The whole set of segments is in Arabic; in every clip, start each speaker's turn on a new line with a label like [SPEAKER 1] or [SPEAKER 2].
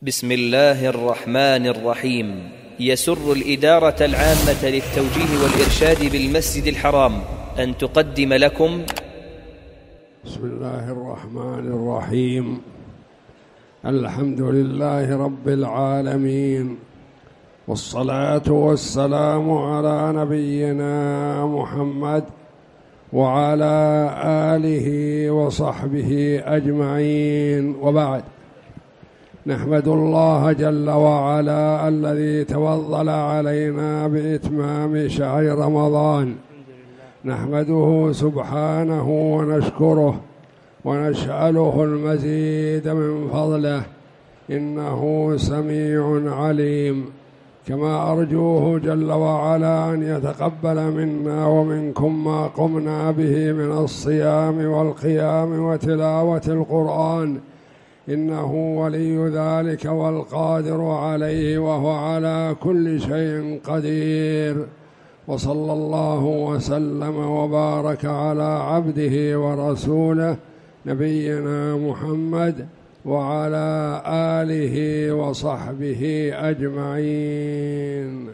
[SPEAKER 1] بسم الله الرحمن الرحيم. يسر الإدارة العامة للتوجيه والإرشاد بالمسجد الحرام أن تقدم لكم
[SPEAKER 2] بسم الله الرحمن الرحيم. الحمد لله رب العالمين، والصلاة والسلام على نبينا محمد وعلى آله وصحبه أجمعين، وبعد. نحمد الله جل وعلا الذي تفضل علينا بإتمام شهر رمضان، نحمده سبحانه ونشكره ونسأله المزيد من فضله، إنه سميع عليم. كما أرجوه جل وعلا أن يتقبل منا ومنكم ما قمنا به من الصيام والقيام وتلاوة القرآن، إنه ولي ذلك والقادر عليه، وهو على كل شيء قدير. وصلى الله وسلم وبارك على عبده ورسوله نبينا محمد وعلى آله وصحبه أجمعين.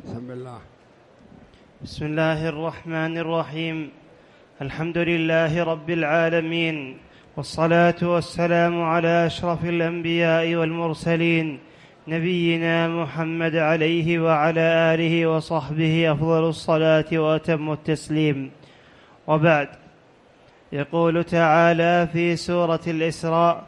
[SPEAKER 3] بسم الله الرحمن الرحيم. الحمد لله رب العالمين، والصلاة والسلام على أشرف الأنبياء والمرسلين، نبينا محمد عليه وعلى آله وصحبه أفضل الصلاة وأتم التسليم، وبعد. يقول تعالى في سورة الإسراء: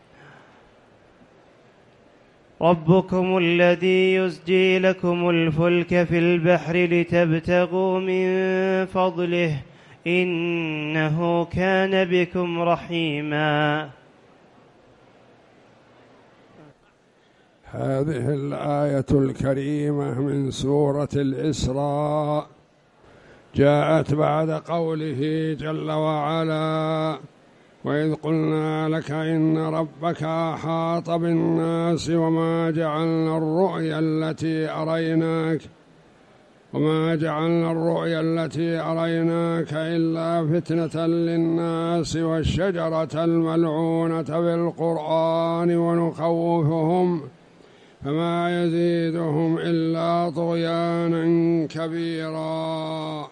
[SPEAKER 3] ربكم الذي يزجي لكم الفلك في البحر لتبتغوا من فضله إنه كان بكم رحيما.
[SPEAKER 2] هذه الآية الكريمة من سورة الإسراء جاءت بعد قوله جل وعلا: وإذ قلنا لك إن ربك أحاط بالناس وما جعلنا الرؤيا التي أريناك إلا فتنة للناس والشجرة الملعونة بالقرآن ونخوفهم فما يزيدهم إلا طغيانا كبيرا.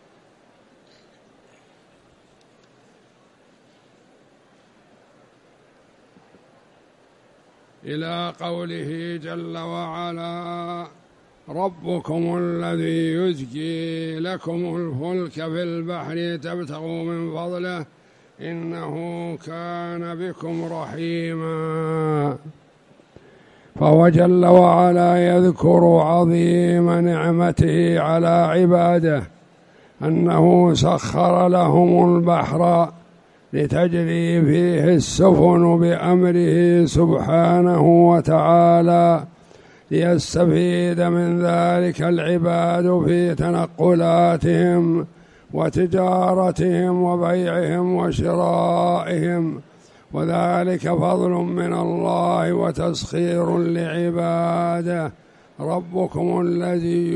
[SPEAKER 2] إلى قوله جل وعلا: ربكم الذي يزجي لكم الفلك في البحر تبتغوا من فضله إنه كان بكم رحيما. فهو جل وعلا يذكر عظيم نعمته على عباده، أنه سخر لهم البحر لتجري فيه السفن بأمره سبحانه وتعالى، ليستفيد من ذلك العباد في تنقلاتهم وتجارتهم وبيعهم وشرائهم، وذلك فضل من الله وتسخير لعباده. ربكم الذي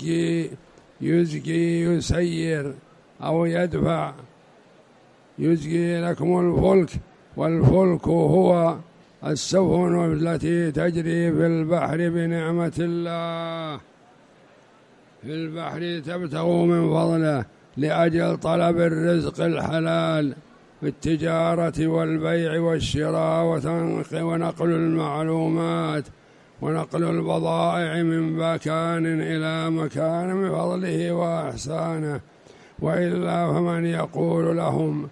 [SPEAKER 2] يزجي يسير أو يدفع، يزجي لكم الفلك، والفلك هو السفن التي تجري في البحر بنعمة الله، في البحر تبتغوا من فضله لأجل طلب الرزق الحلال في التجارة والبيع والشراء ونقل المعلومات ونقل البضائع من مكان إلى مكان بفضله وإحسانه. وإلا فمن يقول لهم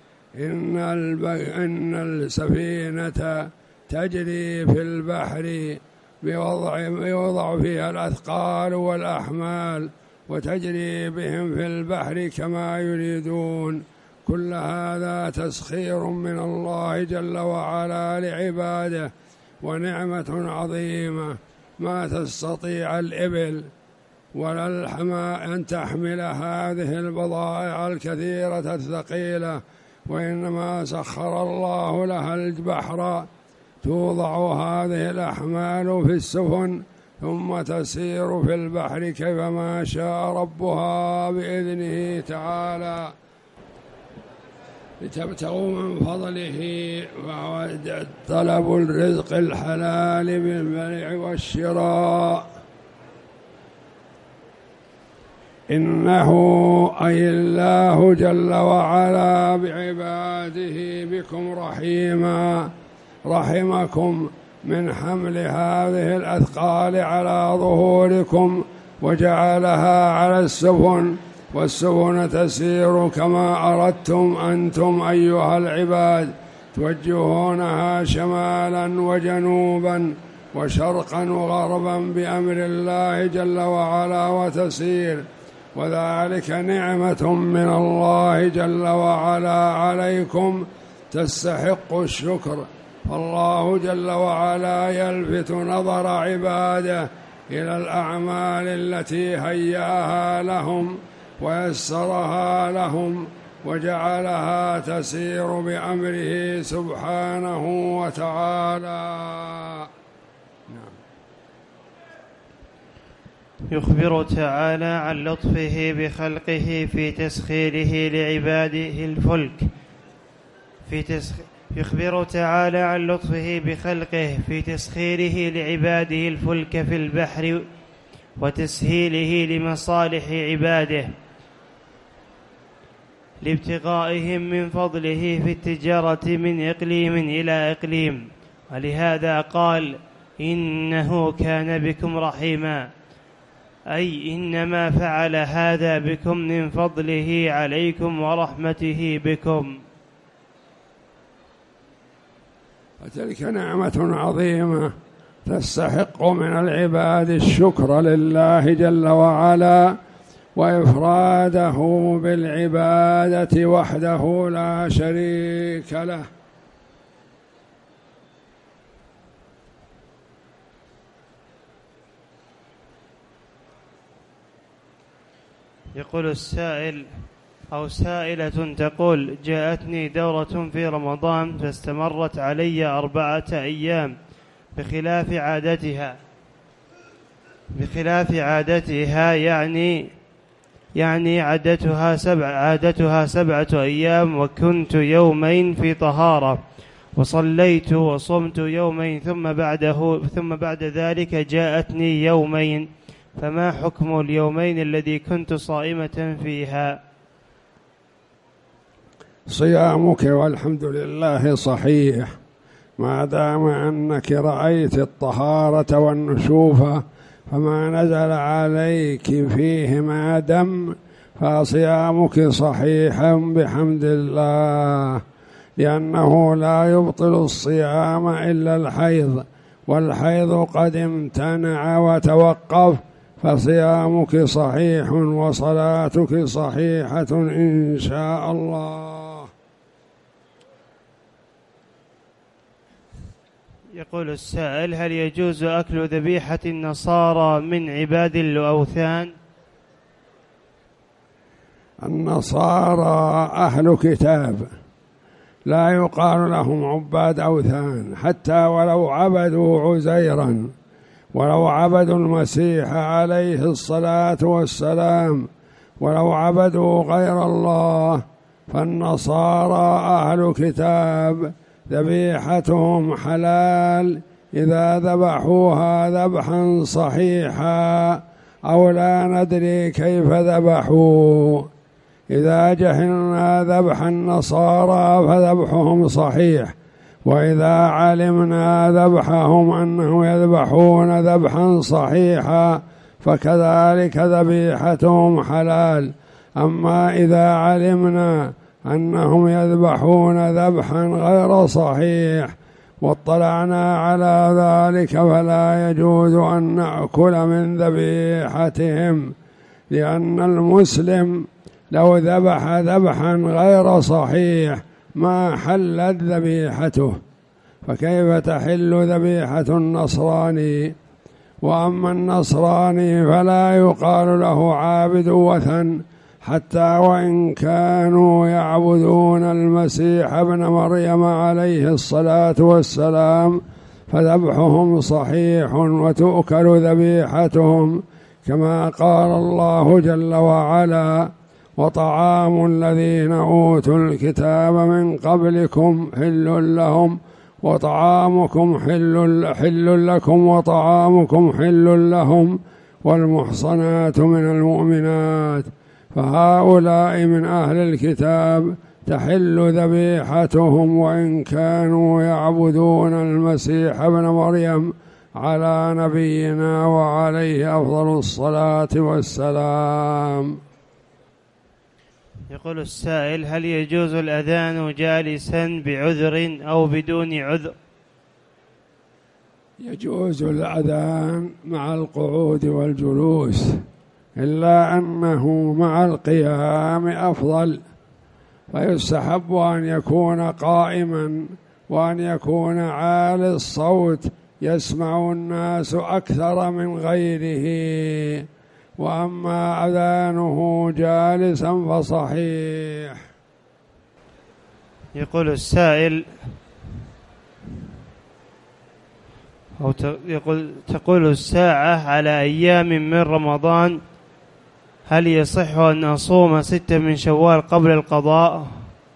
[SPEAKER 2] إن السفينة تجري في البحر بوضع فيها الأثقال والأحمال وتجري بهم في البحر كما يريدون، كل هذا تسخير من الله جل وعلا لعباده، ونعمة عظيمة ما تستطيع الإبل ولا الحماء أن تحمل هذه البضائع الكثيرة الثقيلة، وإنما سخر الله لها البحر توضع هذه الأحمال في السفن ثم تسير في البحر كيفما شاء ربها بإذنه تعالى. لتبتغوا من فضله، وهو طلب الرزق الحلال بالبيع والشراء. إنه أي الله جل وعلا بعباده بكم رحيما، رحمكم من حمل هذه الأثقال على ظهوركم وجعلها على السفن، والسفن تسير كما أردتم أنتم أيها العباد، توجهونها شمالا وجنوبا وشرقا وغربا بأمر الله جل وعلا وتسير، وذلك نعمة من الله جل وعلا عليكم تستحق الشكر. فالله جل وعلا يلفت نظر عباده إلى الأعمال التي هيأها لهم ويسرها لهم وجعلها تسير بأمره سبحانه وتعالى.
[SPEAKER 3] يخبر تعالى عن لطفه بخلقه في تسخيره لعباده الفلك يخبر تعالى عن لطفه بخلقه في تسخيره لعباده الفلك في البحر وتسهيله لمصالح عباده لابتغائهم من فضله في التجارة من إقليم إلى إقليم، ولهذا قال إنه كان بكم رحيما، أي إنما فعل هذا بكم من فضله عليكم ورحمته بكم.
[SPEAKER 2] وتلك نعمة عظيمة تستحق من العباد الشكر لله جل وعلا وإفراده بالعبادة وحده لا شريك له.
[SPEAKER 3] يقول السائل أو سائلة تقول: جاءتني دورة في رمضان فاستمرت علي 4 أيام بخلاف عادتها يعني عادتها 7 أيام، وكنت يومين في طهارة، وصليت وصمت يومين، ثم بعد ذلك جاءتني يومين، فما حكم اليومين الذي كنت صائمة فيها؟
[SPEAKER 2] صيامك والحمد لله صحيح ما دام أنك رأيت الطهارة والنشوف فما نزل عليك فيهما دم، فصيامك صحيح بحمد الله، لأنه لا يبطل الصيام إلا الحيض، والحيض قد امتنع وتوقف، فصيامك صحيح وصلاتك صحيحة إن شاء الله.
[SPEAKER 3] يقول السائل: هل يجوز أكل ذبيحة النصارى من عباد الأوثان؟
[SPEAKER 2] النصارى أهل كتاب، لا يقال لهم عباد أوثان، حتى ولو عبدوا عزيرا، ولو عبدوا المسيح عليه الصلاة والسلام، ولو عبدوا غير الله، فالنصارى أهل كتاب، ذبيحتهم حلال إذا ذبحوها ذبحا صحيحا أو لا ندري كيف ذبحوا. إذا جهلنا ذبح النصارى فذبحهم صحيح، وإذا علمنا ذبحهم أنهم يذبحون ذبحا صحيحا فكذلك ذبيحتهم حلال. أما إذا علمنا أنهم يذبحون ذبحا غير صحيح واطلعنا على ذلك فلا يجوز أن نأكل من ذبيحتهم، لأن المسلم لو ذبح ذبحا غير صحيح ما حلت ذبيحته، فكيف تحل ذبيحة النصراني؟ وأما النصراني فلا يقال له عابد وثن، حتى وإن كانوا يعبدون المسيح ابن مريم عليه الصلاة والسلام، فذبحهم صحيح وتؤكل ذبيحتهم، كما قال الله جل وعلا: وطعام الذين أوتوا الكتاب من قبلكم حل لهم وطعامكم حل لكم وطعامكم حل لهم والمحصنات من المؤمنات، فهؤلاء من أهل الكتاب تحل ذبيحتهم وإن كانوا يعبدون المسيح ابن مريم على نبينا وعليه أفضل الصلاة والسلام.
[SPEAKER 3] يقول السائل: هل يجوز الأذان جالسا بعذر أو بدون عذر؟
[SPEAKER 2] يجوز الأذان مع القعود والجلوس، إلا أنه مع القيام أفضل، فيستحب أن يكون قائما وأن يكون عالي الصوت يسمع الناس أكثر من غيره، وأما أذانه جالسا فصحيح.
[SPEAKER 3] يقول السائل تقول الساعة على أيام من رمضان: هل يصح أن أصوم 6 من شوال قبل القضاء؟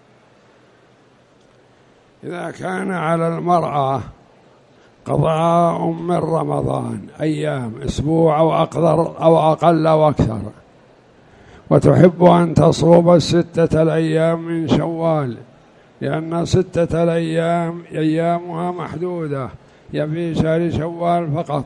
[SPEAKER 2] إذا كان على المرأة قضاء من رمضان أيام أسبوع أو أقل أو أكثر، وتحب أن تصوم 6 الأيام من شوال، لأن 6 الأيام أيامها محدودة في شهر شوال فقط،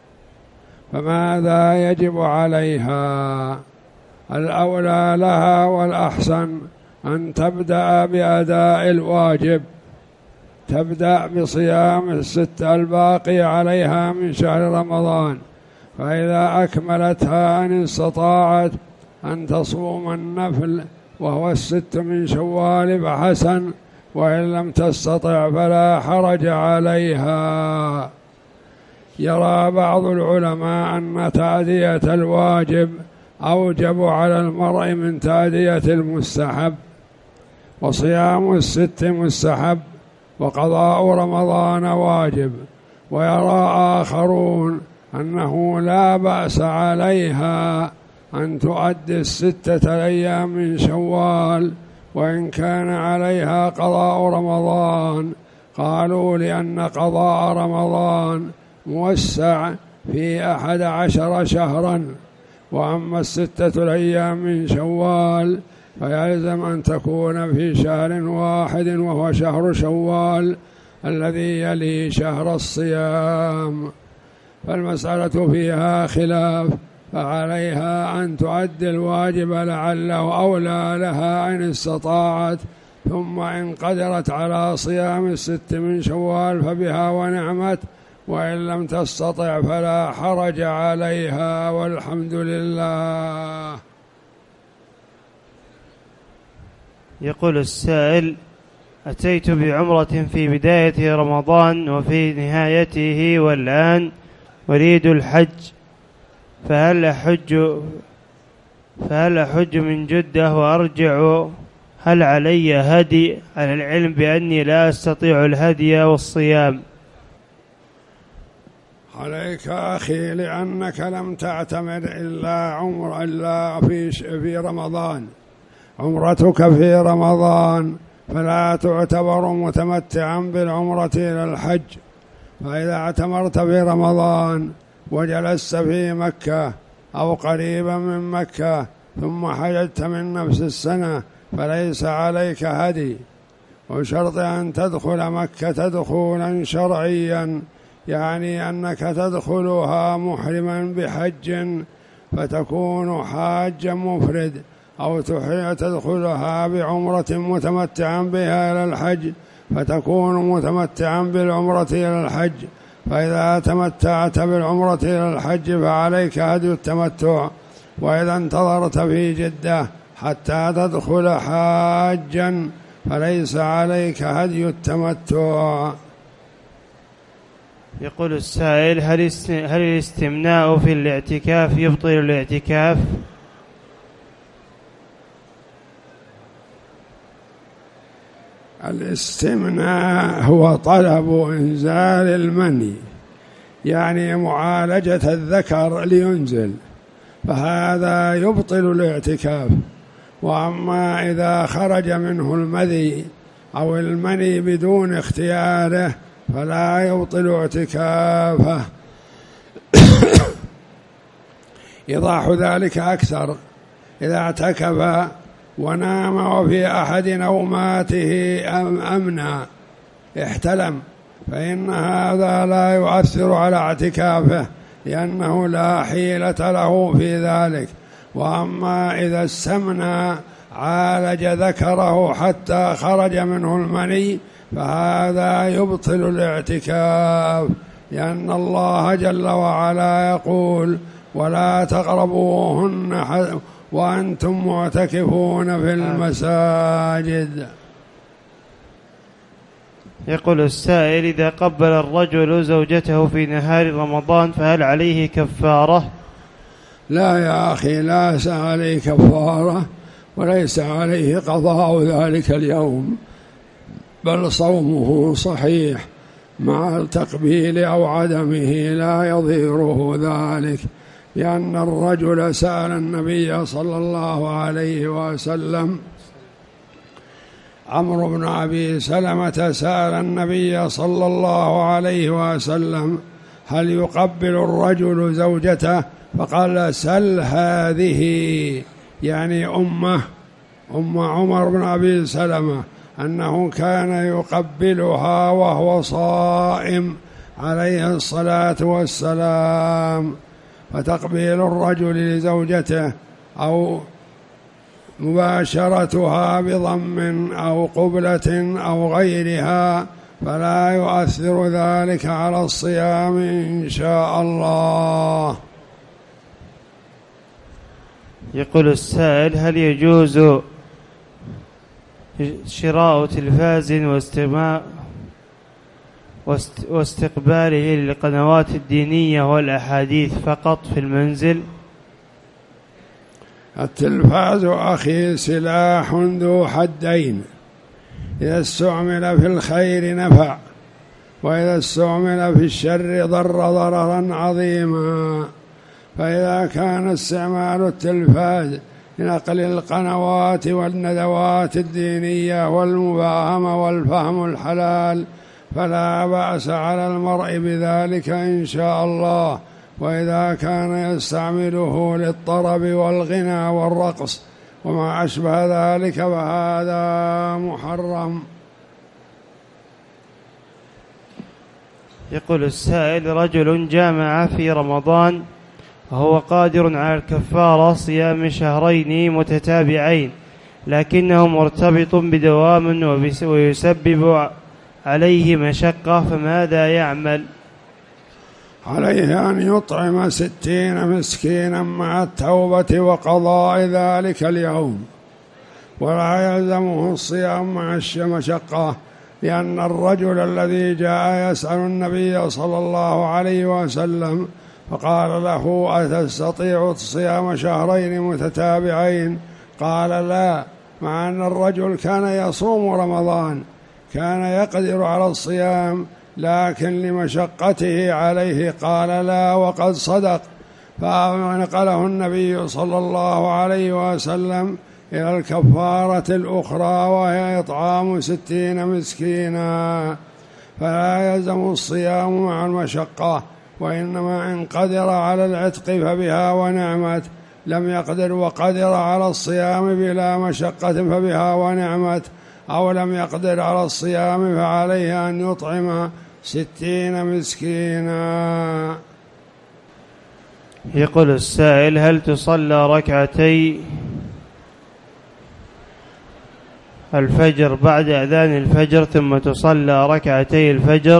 [SPEAKER 2] فماذا يجب عليها؟ الأولى لها والأحسن أن تبدأ بأداء الواجب، تبدأ بصيام 6 الباقي عليها من شهر رمضان، فإذا أكملتها إن استطاعت أن تصوم النفل وهو 6 من شوال فحسن، وإن لم تستطع فلا حرج عليها. يرى بعض العلماء أن تأدية الواجب أوجب على المرء من تأدية المستحب، وصيام 6 مستحب وقضاء رمضان واجب، ويرى آخرون أنه لا بأس عليها أن تؤدي 6 الأيام من شوال وإن كان عليها قضاء رمضان، قالوا لأن قضاء رمضان موسع في 11 شهرا، وأما 6 الأيام من شوال فيلزم أن تكون في شهر واحد وهو شهر شوال الذي يلي شهر الصيام، فالمسألة فيها خلاف، فعليها أن تؤدي الواجب لعله أولى لها إن استطاعت، ثم إن قدرت على صيام 6 من شوال فبها ونعمت، وإن لم تستطع فلا حرج عليها، والحمد لله.
[SPEAKER 3] يقول السائل: أتيت بعمرة في بداية رمضان وفي نهايته والآن أريد الحج، فهل أحج من جدة وأرجع؟ هل علي هدي على العلم بأني لا أستطيع الهدي والصيام؟
[SPEAKER 2] عليك أخي، لأنك لم تعتمر إلا في رمضان، عمرتك في رمضان، فلا تعتبر متمتعا بالعمرة إلى الحج. فإذا اعتمرت في رمضان وجلست في مكة أو قريبا من مكة ثم حججت من نفس السنة فليس عليك هدي، وشرط أن تدخل مكة دخولا شرعيا، يعني أنك تدخلها محرما بحج فتكون حاجا مفرد، أو تدخلها بعمرة متمتعا بها إلى الحج فتكون متمتعا بالعمرة إلى الحج. فإذا تمتعت بالعمرة إلى الحج فعليك هدي التمتع، وإذا انتظرت في جدة حتى تدخل حاجا فليس عليك هدي التمتع.
[SPEAKER 3] يقول السائل: هل الاستمناء في الاعتكاف يبطل الاعتكاف؟
[SPEAKER 2] الاستمناء هو طلب إنزال المني، يعني معالجة الذكر لينزل، فهذا يبطل الاعتكاف، وأما إذا خرج منه المذي أو المني بدون اختياره فلا يبطل اعتكافه. إيضاح ذلك أكثر: إذا اعتكف ونام وفي أحد نوماته أمنى احتلم فإن هذا لا يؤثر على اعتكافه لأنه لا حيلة له في ذلك. وأما إذا استمنى عالج ذكره حتى خرج منه المني فهذا يبطل الاعتكاف، لأن الله جل وعلا يقول: ولا تقربوهن وأنتم معتكفون في المساجد.
[SPEAKER 3] يقول السائل: إذا قبل الرجل زوجته في نهار رمضان فهل عليه كفارة؟
[SPEAKER 2] لا يا أخي، ليس عليه كفارة وليس عليه قضاء ذلك اليوم، بل صومه صحيح مع التقبيل أو عدمه لا يضيره ذلك، لأن الرجل سأل النبي صلى الله عليه وسلم، عمرو بن أبي سلمة سأل النبي صلى الله عليه وسلم: هل يقبل الرجل زوجته؟ فقال: سل هذه، يعني أم عمر بن أبي سلمة، أنه كان يقبلها وهو صائم عليه الصلاة والسلام. فتقبيل الرجل لزوجته أو مباشرتها بضم أو قبلة أو غيرها فلا يؤثر ذلك على الصيام إن شاء الله.
[SPEAKER 3] يقول السائل: هل يجوز شراء تلفاز واستقباله للقنوات الدينية والأحاديث فقط في المنزل؟
[SPEAKER 2] التلفاز أخي سلاح ذو حدين، إذا استعمل في الخير نفع، وإذا استعمل في الشر ضر ضررا عظيما. فإذا كان استعمال التلفاز لنقل القنوات والندوات الدينية والمفاهمة والفهم الحلال فلا بأس على المرء بذلك إن شاء الله. وإذا كان يستعمله للطرب والغنى والرقص وما أشبه ذلك فهذا محرم.
[SPEAKER 3] يقول السائل: رجل جامع في رمضان وهو قادر على الكفارة صيام شهرين متتابعين، لكنه مرتبط بدوام ويسبب عليه مشقة، فماذا يعمل؟
[SPEAKER 2] عليه أن يطعم 60 مسكينا مع التوبة وقضاء ذلك اليوم، ولا يلزمه الصيام مع المشقة، لأن الرجل الذي جاء يسأل النبي صلى الله عليه وسلم فقال له: أتستطيع صيام شهرين متتابعين؟ قال: لا، مع أن الرجل كان يصوم رمضان، كان يقدر على الصيام، لكن لمشقته عليه قال لا، وقد صدق. فنقله النبي صلى الله عليه وسلم إلى الكفارة الأخرى وهي إطعام 60 مسكينا، فلا يلزم الصيام مع المشقة، وإنما إن قدر على العتق فبها ونعمت، لم يقدر وقدر على الصيام بلا مشقة فبها ونعمت، أو لم يقدر على الصيام فعليه أن يطعم 60 مسكينا.
[SPEAKER 3] يقول السائل: هل تصلى ركعتي الفجر بعد أذان الفجر ثم تصلى ركعتي الفجر؟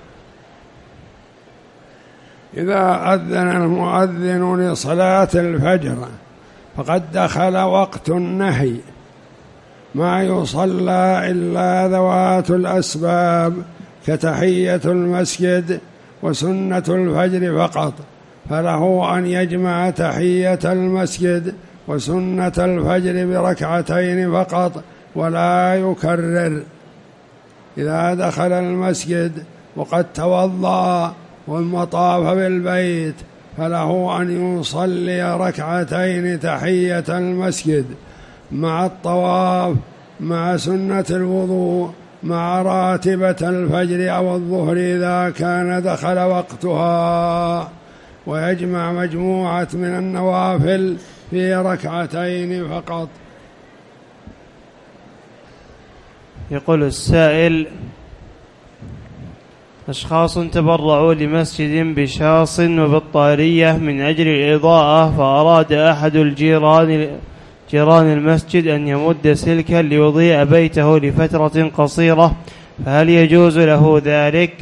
[SPEAKER 2] إذا أذن المؤذن لصلاة الفجر فقد دخل وقت النهي، ما يصلى إلا ذوات الأسباب كتحية المسجد وسنة الفجر فقط، فله أن يجمع تحية المسجد وسنة الفجر بركعتين فقط ولا يكرر. إذا دخل المسجد وقد توضأ وطاف بالبيت فله أن يصلي ركعتين تحية المسجد مع الطواف مع سنة الوضوء مع راتبة الفجر أو الظهر إذا كان دخل وقتها، ويجمع مجموعة من النوافل في ركعتين فقط.
[SPEAKER 3] يقول السائل: أشخاص تبرعوا لمسجد بشاص وبطارية من أجل الإضاءة، فأراد أحد جيران المسجد أن يمد سلكا ليضيء بيته لفترة قصيرة، فهل يجوز له ذلك؟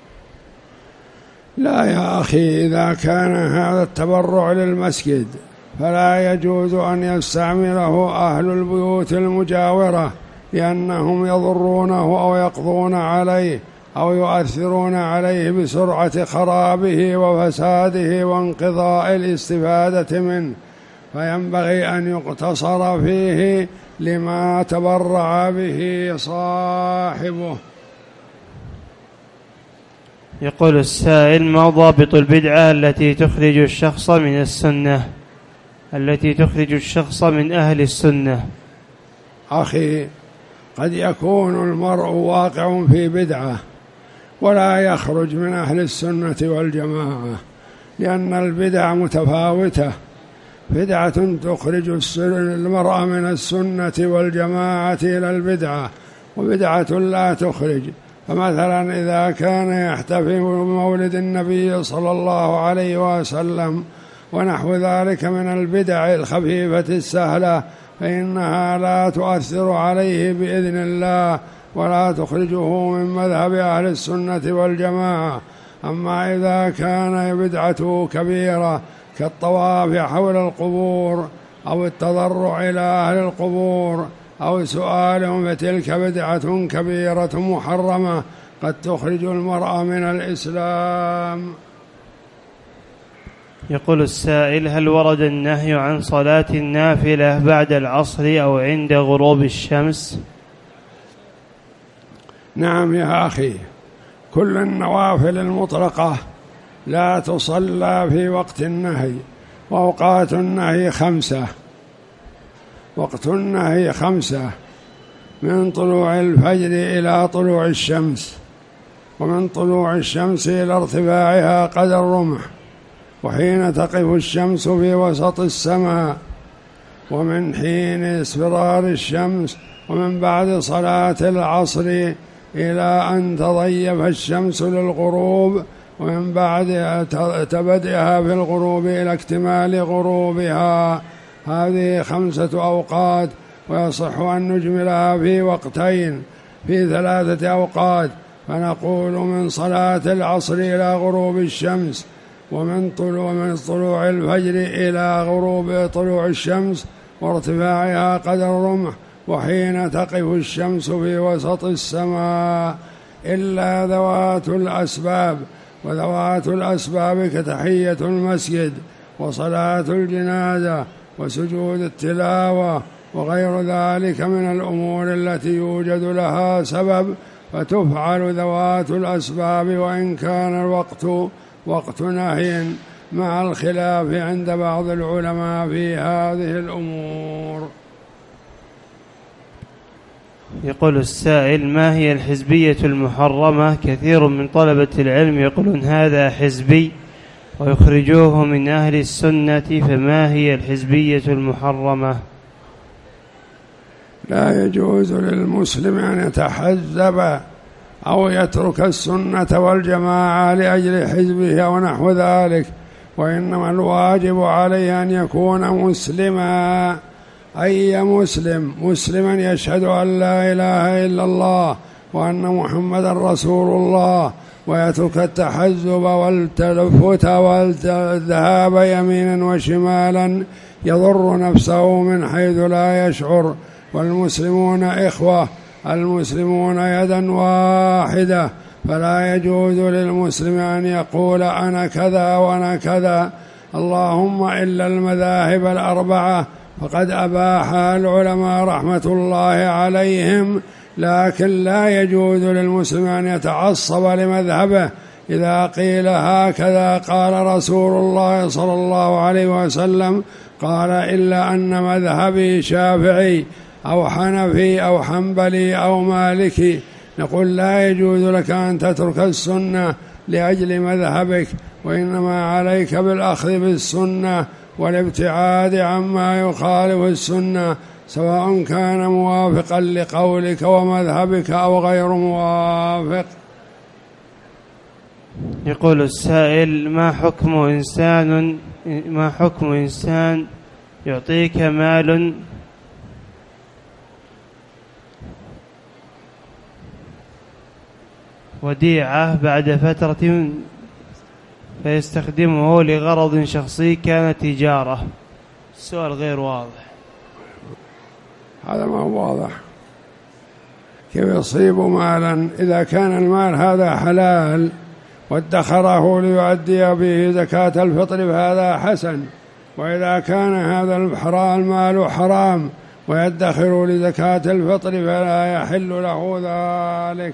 [SPEAKER 2] لا يا أخي، إذا كان هذا التبرع للمسجد فلا يجوز أن يستعمله أهل البيوت المجاورة، لأنهم يضرونه أو يقضون عليه أو يؤثرون عليه بسرعة خرابه وفساده وانقضاء الاستفادة منه، فينبغي أن يقتصر فيه لما تبرع به صاحبه.
[SPEAKER 3] يقول السائل: ما ضابط البدعة التي تخرج الشخص من السنة، التي تخرج الشخص من أهل السنة؟
[SPEAKER 2] أخي، قد يكون المرء واقع في بدعة ولا يخرج من أهل السنة والجماعة، لأن البدع متفاوتة، بدعة تخرج المرء من السنة والجماعة إلى البدعة، وبدعة لا تخرج. فمثلا إذا كان يحتفل بمولد النبي صلى الله عليه وسلم ونحو ذلك من البدع الخفيفة السهلة، فإنها لا تؤثر عليه بإذن الله ولا تخرجه من مذهب أهل السنة والجماعة. أما إذا كان بدعته كبيرة كالطواف حول القبور أو التضرع إلى أهل القبور أو سؤالهم، فتلك بدعة كبيرة محرمة قد تخرج المرء من الإسلام.
[SPEAKER 3] يقول السائل: هل ورد النهي عن صلاة النافلة بعد العصر أو عند غروب الشمس؟
[SPEAKER 2] نعم يا أخي، كل النوافل المطلقة لا تصلى في وقت النهي، وأوقات النهي 5. وقت النهي 5: من طلوع الفجر إلى طلوع الشمس، ومن طلوع الشمس إلى ارتفاعها قدر الرمح، وحين تقف الشمس في وسط السماء، ومن حين اصفرار الشمس، ومن بعد صلاة العصر إلى أن تضيف الشمس للغروب، ومن بعد تبدئها في الغروب إلى اكتمال غروبها. هذه 5 أوقات، ويصح أن نجملها في وقتين، في 3 أوقات، فنقول من صلاة العصر إلى غروب الشمس، ومن طلوع الفجر إلى غروب طلوع الشمس وارتفاعها قدر الرمح، وحين تقف الشمس في وسط السماء، إلا ذوات الأسباب. وذوات الأسباب كتحية المسجد وصلاة الجنازة وسجود التلاوة وغير ذلك من الأمور التي يوجد لها سبب، فتفعل ذوات الأسباب، وإن كان الوقت وقت نهي، مع الخلاف عند بعض العلماء في هذه الأمور.
[SPEAKER 3] يقول السائل: ما هي الحزبية المحرمة؟ كثير من طلبة العلم يقولون هذا حزبي ويخرجوه من أهل السنة، فما هي الحزبية المحرمة؟
[SPEAKER 2] لا يجوز للمسلم أن يتحزب أو يترك السنة والجماعة لأجل حزبه ونحو ذلك، وإنما الواجب عليه أن يكون مسلما، أي مسلما يشهد أن لا إله إلا الله وأن محمدا رسول الله، ويترك التحزب والتلفت والذهاب يمينا وشمالا يضر نفسه من حيث لا يشعر. والمسلمون إخوة، المسلمون يدا واحدة، فلا يجوز للمسلم أن يقول أنا كذا وأنا كذا، اللهم إلا المذاهب الأربعة فقد أباحها العلماء رحمة الله عليهم، لكن لا يجوز للمسلم أن يتعصب لمذهبه إذا قيل هكذا قال رسول الله صلى الله عليه وسلم قال إلا أن مذهبي شافعي أو حنفي أو حنبلي أو مالكي، نقول لا يجوز لك أن تترك السنة لأجل مذهبك، وإنما عليك بالأخذ بالسنة والابتعاد عما يخالف السنة، سواء كان موافقا لقولك ومذهبك أو غير موافق.
[SPEAKER 3] يقول السائل: ما حكم إنسان يعطيك مال وديعة بعد فترة فيستخدمه لغرض شخصي كان تجارة؟ السؤال غير واضح.
[SPEAKER 2] هذا ما هو واضح، كيف يصيب مالا؟ إذا كان المال هذا حلال وادخره ليؤدي به زكاة الفطر فهذا حسن، وإذا كان هذا المال حرام ويدخر لزكاة الفطر فلا يحل له ذلك.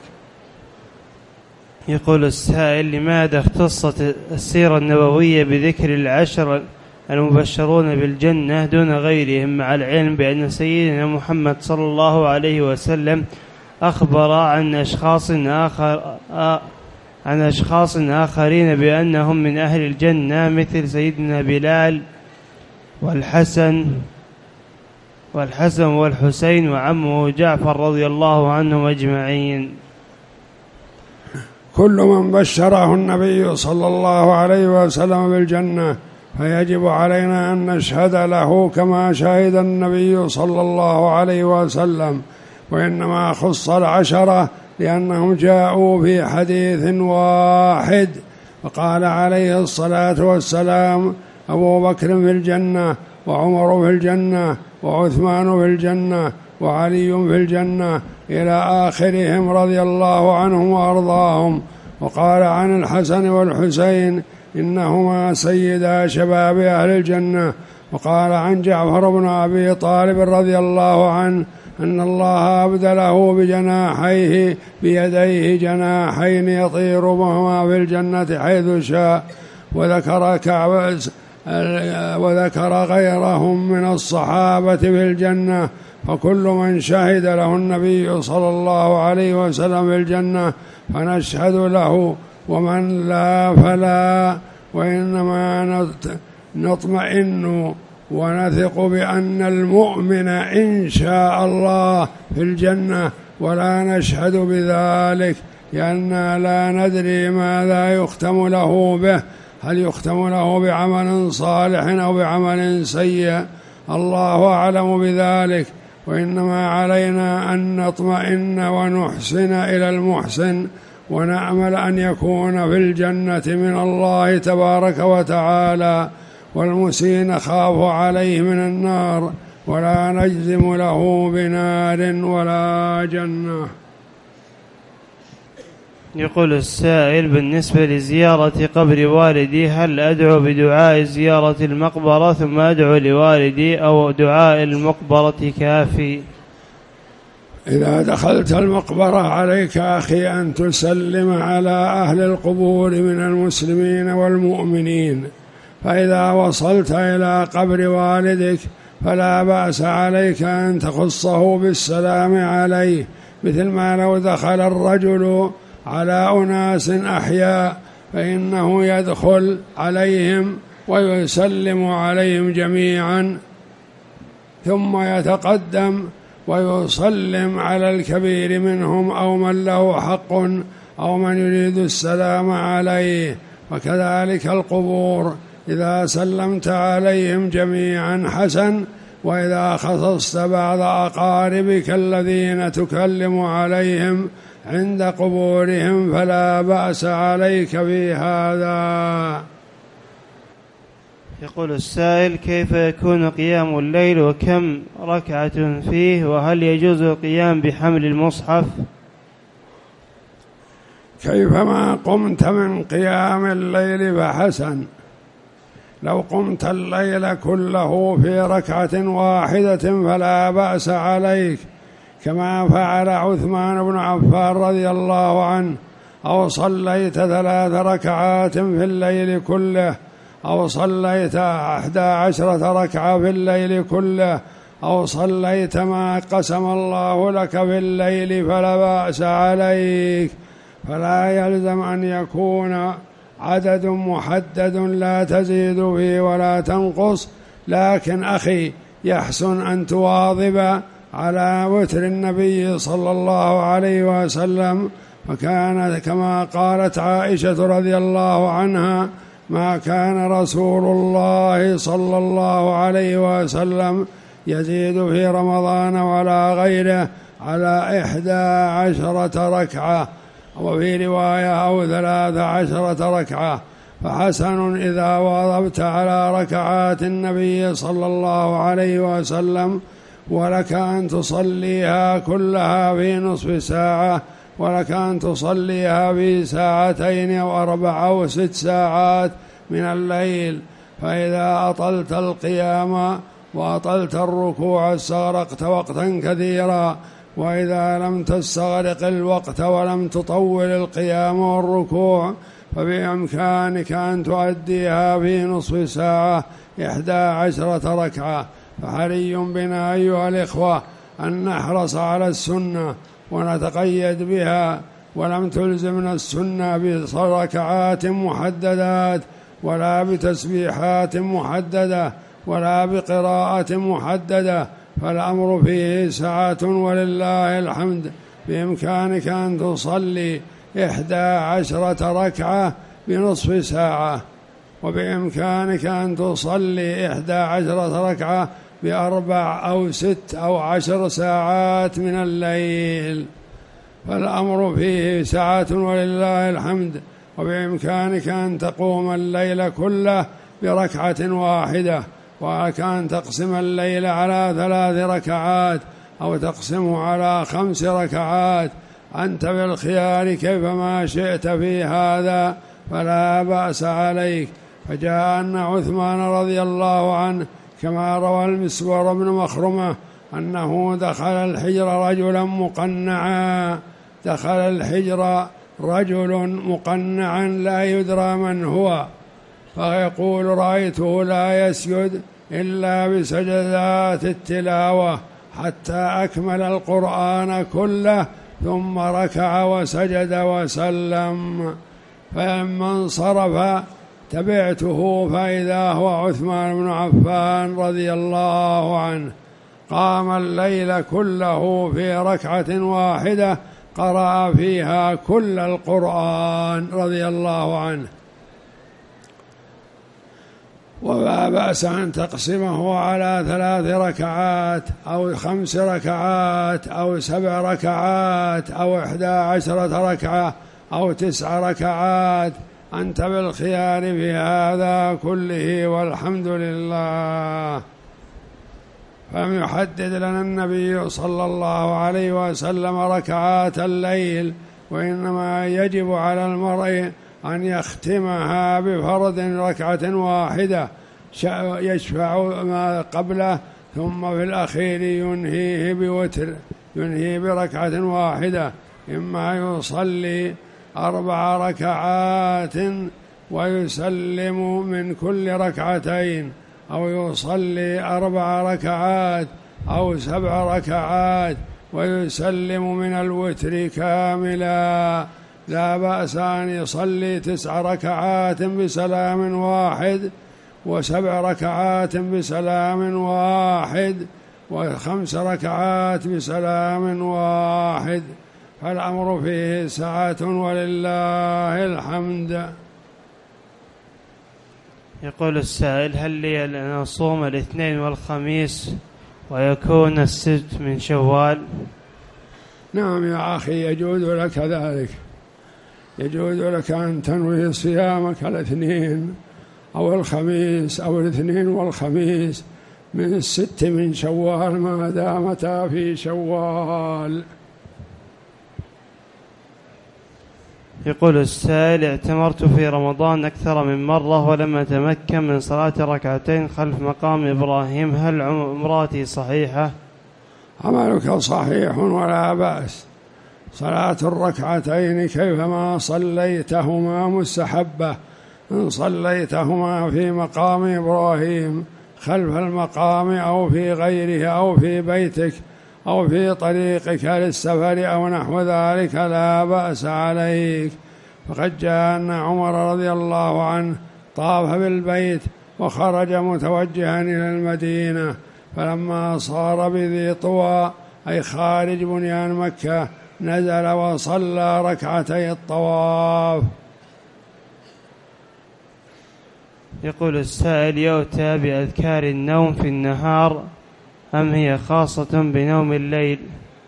[SPEAKER 3] يقول السائل: لماذا اختصت السيرة النبوية بذكر العشر المبشرون بالجنة دون غيرهم، مع العلم بأن سيدنا محمد صلى الله عليه وسلم أخبر عن أشخاص آخرين بأنهم من أهل الجنة، مثل سيدنا بلال والحسن والحسين وعمه جعفر رضي الله عنهم أجمعين؟
[SPEAKER 2] كل من بشره النبي صلى الله عليه وسلم بالجنة فيجب علينا أن نشهد له كما شهد النبي صلى الله عليه وسلم، وإنما خص العشرة لأنهم جاءوا في حديث واحد، وقال عليه الصلاة والسلام: أبو بكر في الجنة، وعمر في الجنة، وعثمان في الجنة، وعلي في الجنة، إلى آخرهم رضي الله عنهم وأرضاهم. وقال عن الحسن والحسين: إنهما سيدا شباب أهل الجنة. وقال عن جعفر بن أبي طالب رضي الله عنه أن الله أبدله بجناحيه بيديه جناحين يطير بهما في الجنة حيث شاء. وذكر غيرهم من الصحابة في الجنة، فكل من شهد له النبي صلى الله عليه وسلم في الجنة فنشهد له، ومن لا فلا، وإنما نطمئن ونثق بأن المؤمن إن شاء الله في الجنة، ولا نشهد بذلك لأننا لا ندري ماذا يختم له به، هل يختم له بعمل صالح أو بعمل سيء، الله أعلم بذلك. وإنما علينا أن نطمئن ونحسن إلى المحسن، ونأمل أن يكون في الجنة من الله تبارك وتعالى، والمسيء نخاف عليه من النار، ولا نجزم له بنار ولا جنة.
[SPEAKER 3] يقول السائل: بالنسبة لزيارة قبر والدي، هل أدعو بدعاء زيارة المقبرة ثم أدعو لوالدي، أو دعاء المقبرة كافي؟
[SPEAKER 2] إذا دخلت المقبرة عليك أخي أن تسلم على أهل القبور من المسلمين والمؤمنين، فإذا وصلت إلى قبر والدك فلا بأس عليك أن تخصه بالسلام عليه، مثل ما لو دخل الرجل على أناس أحياء فإنه يدخل عليهم ويسلم عليهم جميعا، ثم يتقدم ويسلم على الكبير منهم أو من له حق أو من يريد السلام عليه. وكذلك القبور، إذا سلمت عليهم جميعا حسن، وإذا خصصت بعض أقاربك الذين تكلم عليهم عند قبورهم فلا بأس عليك في هذا.
[SPEAKER 3] يقول السائل: كيف يكون قيام الليل وكم ركعة فيه، وهل يجوز القيام بحمل المصحف؟
[SPEAKER 2] كيفما قمت من قيام الليل فحسن، لو قمت الليل كله في ركعة واحدة فلا بأس عليك، كما فعل عثمان بن عفان رضي الله عنه. أو صليت 3 ركعات في الليل كله، أو صليت 11 ركعة في الليل كله، أو صليت ما قسم الله لك في الليل فلا بأس عليك. فلا يلزم أن يكون عدد محدد لا تزيد فيه ولا تنقص، لكن أخي يحسن أن تواظب على وتر النبي صلى الله عليه وسلم، فكان كما قالت عائشة رضي الله عنها: ما كان رسول الله صلى الله عليه وسلم يزيد في رمضان ولا غيره على 11 ركعة، وفي رواية أو 13 ركعة. فحسن إذا واظبت على ركعات النبي صلى الله عليه وسلم، ولك أن تصليها كلها في نصف ساعة، ولك أن تصليها في 2 أو 4 أو 6 ساعات من الليل. فإذا أطلت القيام وأطلت الركوع استغرقت وقتا كثيرا، وإذا لم تستغرق الوقت ولم تطول القيام والركوع فبإمكانك أن تؤديها في نصف ساعة 11 ركعة. فحري بنا أيها الإخوة أن نحرص على السنة ونتقيد بها، ولم تلزمنا السنة بركعات محددات ولا بتسبيحات محددة ولا بقراءة محددة، فالأمر فيه سعة ولله الحمد. بإمكانك أن تصلي 11 ركعة بنصف ساعة، وبإمكانك أن تصلي 11 ركعة ب4 أو 6 أو 10 ساعات من الليل، فالأمر فيه سعة ولله الحمد. وبإمكانك أن تقوم الليل كله بركعة واحدة، وكان تقسم الليل على 3 ركعات أو تقسمه على 5 ركعات، أنت بالخيار كيفما شئت في هذا فلا بأس عليك. فجاء أن عثمان رضي الله عنه كما روى المسور بن مخرمة أنه دخل الحجر رجلا مقنعا، دخل الحجر رجل مقنعا لا يدرى من هو، فيقول: رأيته لا يسجد إلا بسجدات التلاوة حتى أكمل القرآن كله، ثم ركع وسجد وسلم. فلما انصرف تبعته فإذا هو عثمان بن عفان رضي الله عنه قام الليل كله في ركعة واحدة قرأ فيها كل القرآن رضي الله عنه. ولا بأس أن تقسمه على 3 ركعات أو 5 ركعات أو 7 ركعات أو 11 ركعة أو 9 ركعات، أنت بالخيار في هذا كله والحمد لله. فلم يحدد لنا النبي صلى الله عليه وسلم ركعات الليل، وإنما يجب على المرء أن يختمها بفرض ركعة واحدة يشفع ما قبله، ثم في الأخير ينهيه بوتر، ينهي بركعة واحدة، إما يصلي 4 ركعات ويسلم من كل ركعتين، أو يصلي 4 ركعات أو 7 ركعات ويسلم من الوتر كاملا. لا بأس أن يصلي 9 ركعات بسلام واحد، و7 ركعات بسلام واحد، و5 ركعات بسلام واحد، فالأمر فيه سعة ولله الحمد.
[SPEAKER 3] يقول السائل: هل لي أن أصوم الاثنين والخميس ويكون السبت من شوال؟
[SPEAKER 2] نعم يا أخي، يجوز لك ذلك، يجوز لك أن تنوي صيامك الاثنين أو الخميس أو الاثنين والخميس من الست من شوال ما دامتا في شوال.
[SPEAKER 3] يقول السائل: اعتمرت في رمضان أكثر من مرة ولم أتمكن من صلاة 2 ركعتين خلف مقام إبراهيم، هل عمراتي صحيحة؟
[SPEAKER 2] عملك صحيح ولا بأس، صلاة الركعتين كيفما صليتهما مستحبة، إن صليتهما في مقام إبراهيم خلف المقام أو في غيره أو في بيتك أو في طريقك للسفر أو نحو ذلك لا بأس عليك. فقد جاء أن عمر رضي الله عنه طاف بالبيت وخرج متوجها إلى المدينة، فلما صار بذي طوى أي خارج بنيان مكة نزل وصلى ركعتي الطواف.
[SPEAKER 3] يقول السائل: يؤتى بأذكار النوم في النهار أم هي خاصة بنوم الليل؟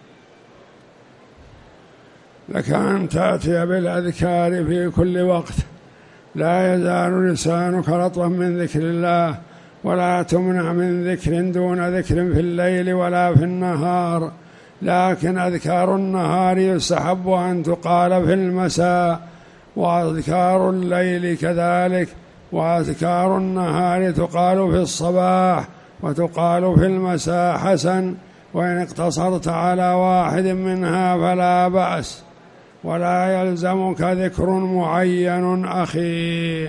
[SPEAKER 2] لك أن تأتي بالأذكار في كل وقت، لا يزال لسانك رطبا من ذكر الله، ولا تمنع من ذكر دون ذكر في الليل ولا في النهار، لكن أذكار النهار يستحب أن تقال في المساء، وأذكار الليل كذلك، وأذكار النهار تقال في الصباح وتقال في المساء حسن، وإن اقتصرت على واحد منها فلا بأس، ولا يلزمك ذكر معين أخي.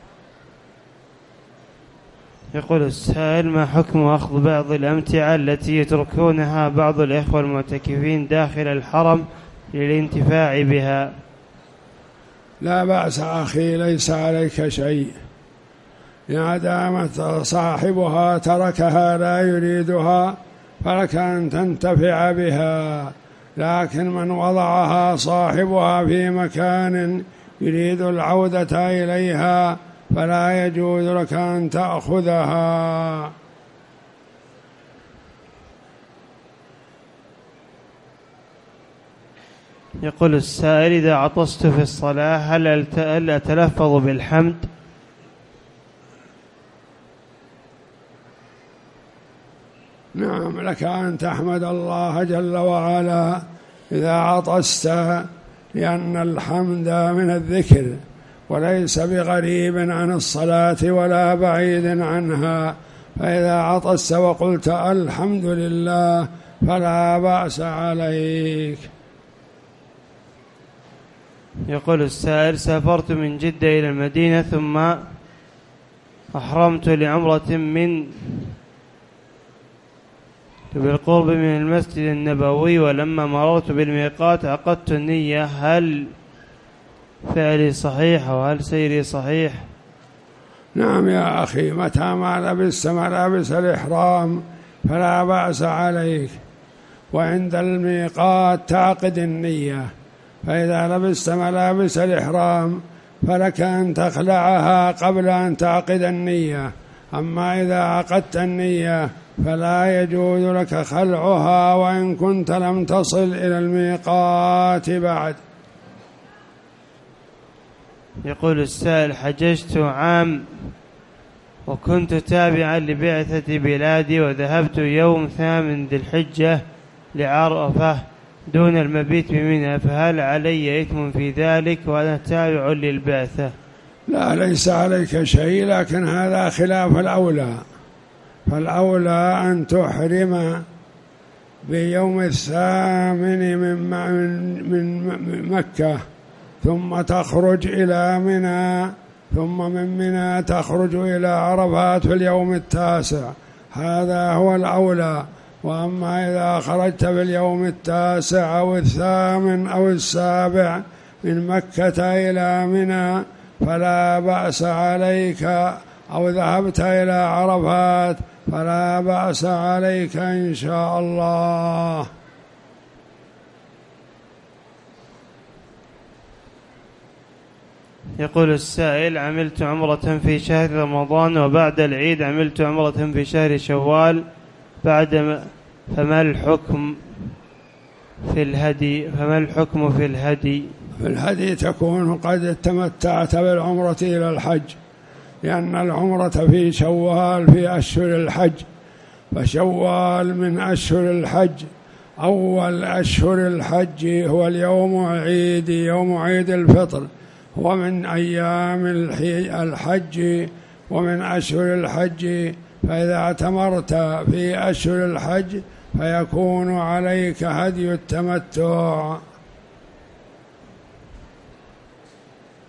[SPEAKER 3] يقول السائل: ما حكم أخذ بعض الأمتعة التي يتركونها بعض الإخوة المعتكفين داخل الحرم للانتفاع بها؟
[SPEAKER 2] لا بأس أخي، ليس عليك شيء ما دامت صاحبها تركها لا يريدها فلك أن تنتفع بها، لكن من وضعها صاحبها في مكان يريد العودة إليها فلا يجوز لك أن تأخذها.
[SPEAKER 3] يقول السائل: إذا عطست في الصلاة هل أتلفظ بالحمد؟
[SPEAKER 2] نعم، لك أن تحمد الله جل وعلا إذا عطست، لأن الحمد من الذكر وليس بغريب عن الصلاة ولا بعيد عنها، فإذا عطست وقلت الحمد لله فلا بأس عليك.
[SPEAKER 3] يقول السائل: سافرت من جدة إلى المدينة ثم أحرمت لعمرة بالقرب من المسجد النبوي، ولما مررت بالميقات عقدت النية، هل فعلي صحيح وهل سيري صحيح؟
[SPEAKER 2] نعم يا أخي، متى ما لبست ملابس الإحرام فلا بأس عليك، وعند الميقات تعقد النية، فإذا لبست ملابس الإحرام فلك أن تخلعها قبل أن تعقد النية، أما إذا عقدت النية فلا يجوز لك خلعها وإن كنت لم تصل إلى الميقات بعد.
[SPEAKER 3] يقول السائل: حججت عام وكنت تابعا لبعثة بلادي، وذهبت يوم 8 ذي الحجة لعرفة دون المبيت بمنى، فهل علي إثم في ذلك وأنا تابع للبعثة؟
[SPEAKER 2] لا، ليس عليك شيء، لكن هذا خلاف الأولى، فالأولى أن تحرم بيوم 8 من مكة ثم تخرج إلى منى، ثم من منى تخرج إلى عرفات في اليوم 9، هذا هو الأولى. وأما إذا خرجت في اليوم 9 أو 8 أو 7 من مكة إلى منى فلا بأس عليك، أو ذهبت إلى عرفات فلا بأس عليك إن شاء الله.
[SPEAKER 3] يقول السائل: عملت عمرة في شهر رمضان وبعد العيد عملت عمرة في شهر شوال فما الحكم في الهدي؟ في
[SPEAKER 2] الهدي تكون قد تمتعت بالعمرة إلى الحج، لأن العمرة في شوال في أشهر الحج، فشوال من أشهر الحج، أول أشهر الحج هو اليوم العيد، يوم عيد الفطر، ومن أيام الحج ومن أشهر الحج، فإذا اعتمرت في أشهر الحج فيكون عليك هدي التمتع.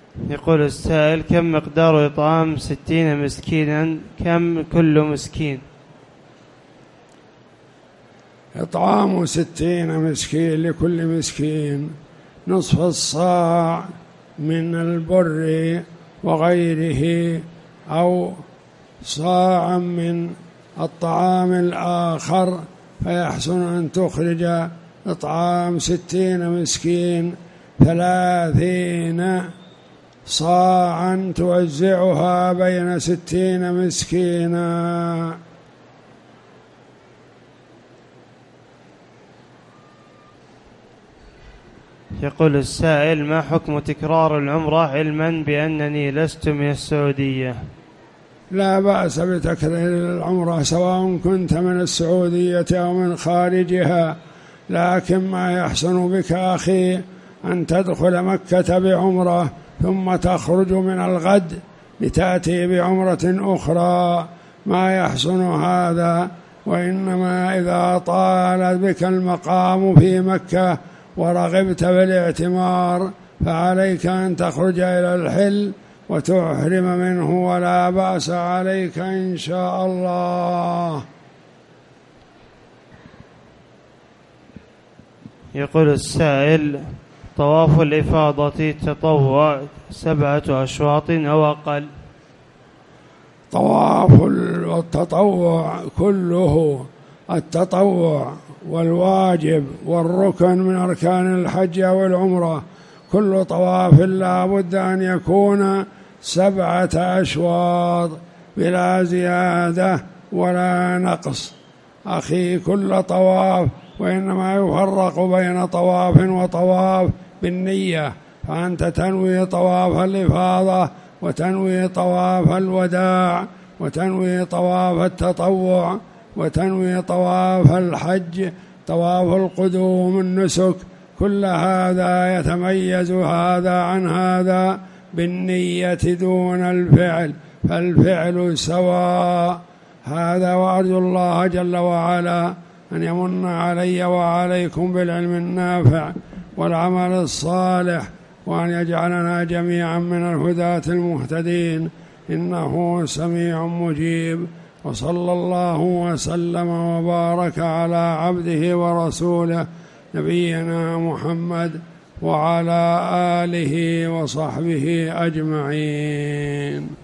[SPEAKER 3] يقول السائل: كم مقدار إطعام 60 مسكينا؟ كم كل مسكين؟
[SPEAKER 2] إطعام 60 مسكين، لكل مسكين نصف الصاع من البر وغيره، أو صاعا من الطعام الآخر، فيحسن أن تخرج إطعام 60 مسكين 30 صاعا توزعها بين 60 مسكينا.
[SPEAKER 3] يقول السائل: ما حكم تكرار العمرة علما بأنني لست من السعودية؟
[SPEAKER 2] لا بأس بتكرار العمرة سواء كنت من السعودية أو من خارجها، لكن ما يحسن بك أخي أن تدخل مكة بعمرة ثم تخرج من الغد لتأتي بعمرة أخرى، ما يحسن هذا. وإنما إذا طال بك المقام في مكة ورغبت بالاعتمار فعليك أن تخرج إلى الحل وتحرم منه، ولا بأس عليك إن شاء الله.
[SPEAKER 3] يقول السائل: طواف الإفاضة تطوع 7 أشواط أو أقل؟
[SPEAKER 2] طواف التطوع كله، التطوع والواجب والركن من أركان الحج والعمرة، كل طواف لا بد أن يكون 7 أشواط بلا زيادة ولا نقص أخي، كل طواف. وإنما يفرق بين طواف وطواف بالنية، فأنت تنوي طواف الإفاضة وتنوي طواف الوداع وتنوي طواف التطوع وتنوي طواف الحج، طواف القدوم النسك، كل هذا يتميز هذا عن هذا بالنية دون الفعل، فالفعل سواء. هذا، وأرجو الله جل وعلا أن يمن علي وعليكم بالعلم النافع والعمل الصالح، وأن يجعلنا جميعا من الهداة المهتدين، إنه سميع مجيب. وصلى الله وسلم وبارك على عبده ورسوله نبينا محمد وعلى آله وصحبه أجمعين.